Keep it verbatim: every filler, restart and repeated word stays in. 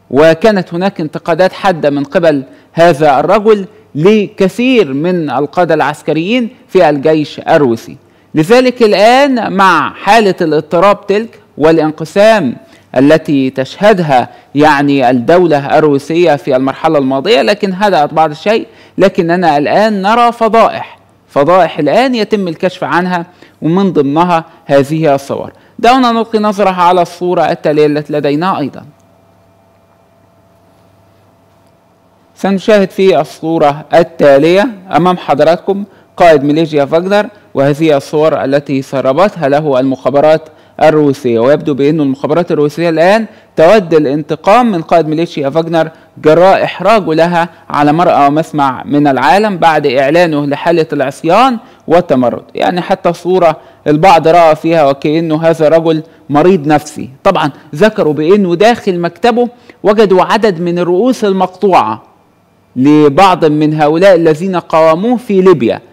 وكانت هناك انتقادات حادة من قبل هذا الرجل لكثير من القادة العسكريين في الجيش الروسي. لذلك الآن مع حالة الاضطراب تلك والانقسام التي تشهدها يعني الدولة الروسية في المرحلة الماضية، لكن هدأت بعض الشيء، لكننا الآن نرى فضائح فضائح الآن يتم الكشف عنها، ومن ضمنها هذه الصور. دعونا نلقي نظرة على الصورة التالية التي لدينا أيضا. سنشاهد في الصورة التالية أمام حضراتكم قائد ميليشيا فاغنر، وهذه الصور التي سربتها له المخابرات الروسية، ويبدو بأن المخابرات الروسية الآن تود الانتقام من قائد ميليشيا فاغنر جراء إحراجه لها على مرأى ومسمع من العالم بعد إعلانه لحالة العصيان والتمرد. يعني حتى الصورة البعض رأى فيها وكأنه هذا رجل مريض نفسي. طبعا ذكروا بأنه داخل مكتبه وجدوا عدد من الرؤوس المقطوعة لبعض من هؤلاء الذين قاوموه في ليبيا،